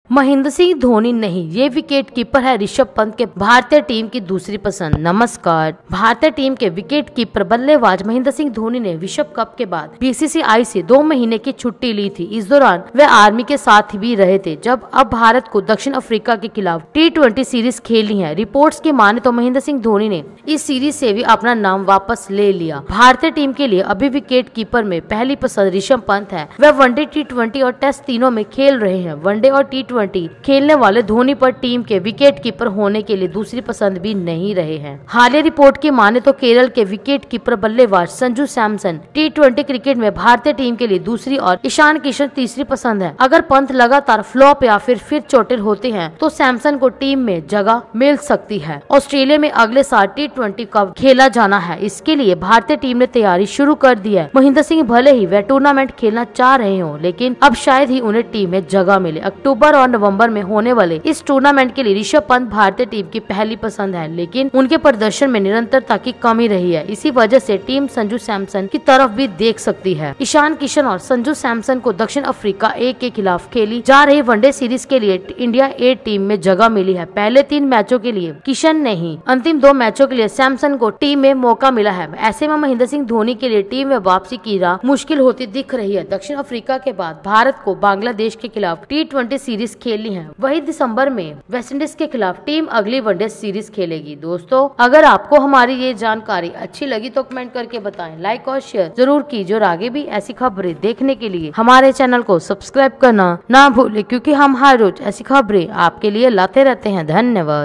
महेंद्र सिंह धोनी नहीं, ये wicket keeper है ऋषभ पंत के भारतीय टीम की दूसरी पसंद। नमस्कार। भारतीय टीम के विकेट कीपर बल्लेबाज महेंद्र सिंह धोनी ने विश्व कप के बाद बीसीसीआई से 2 महीने की छुट्टी ली थी। इस दौरान वे आर्मी के साथ भी रहे थे। जब अब भारत को दक्षिण अफ्रीका के खिलाफ T20 सीरीज खेलनी है। रिपोर्ट्स की माने तो महेंद्र सिंह धोनी ने इस सीरीज से भी अपना नाम वापस ले लिया। भारतीय टीम के लिए अभी विकेट कीपर में पहली पसंद ऋषभ पंत है। वह वनडे, T20 और टेस्ट तीनों में खेल रहे हैं। वनडे और T20 खेलने वाले धोनी पर टीम के विकेट कीपर होने के लिए दूसरी पसंद भी नहीं रहे हैं। हालिया रिपोर्ट की माने तो केरल के विकेट कीपर बल्लेबाज संजू सैमसन T20 क्रिकेट में भारतीय टीम के लिए दूसरी और ईशान किशन तीसरी पसंद है। अगर पंत लगातार फ्लॉप या फिर चोटिल होते हैं तो सैमसन को टीम में जगह मिल सकती है। ऑस्ट्रेलिया में अगले साल T20 कप खेला जाना है। इसके लिए भारतीय टीम ने तैयारी शुरू कर दी है। महेंद्र सिंह भले ही वह टूर्नामेंट खेलना चाह रहे हो, लेकिन अब शायद ही उन्हें टीम में जगह मिले। अक्टूबर और नवंबर में होने वाले इस टूर्नामेंट के लिए ऋषभ पंत भारतीय टीम की पहली पसंद है, लेकिन उनके प्रदर्शन में निरंतरता की कमी रही है। इसी वजह से टीम संजू सैमसन की तरफ भी देख सकती है। ईशान किशन और संजू सैमसन को दक्षिण अफ्रीका ए के खिलाफ खेली जा रही वनडे सीरीज के लिए इंडिया ए टीम में जगह मिली है। पहले 3 मैचों के लिए किशन ने ही अंतिम 2 मैचों के लिए सैमसन को टीम में मौका मिला है। ऐसे में महेंद्र सिंह धोनी के लिए टीम में वापसी की राह मुश्किल होती दिख रही है। दक्षिण अफ्रीका के बाद भारत को बांग्लादेश के खिलाफ T20 सीरीज खेलनी है। वही दिसंबर में वेस्टइंडीज के खिलाफ टीम अगली वनडे सीरीज खेलेगी। दोस्तों, अगर आपको हमारी ये जानकारी अच्छी लगी तो कमेंट करके बताएं। लाइक और शेयर जरूर कीजिए और आगे भी ऐसी खबरें देखने के लिए हमारे चैनल को सब्सक्राइब करना ना भूलें, क्योंकि हम हर रोज ऐसी खबरें आपके लिए लाते रहते हैं। धन्यवाद।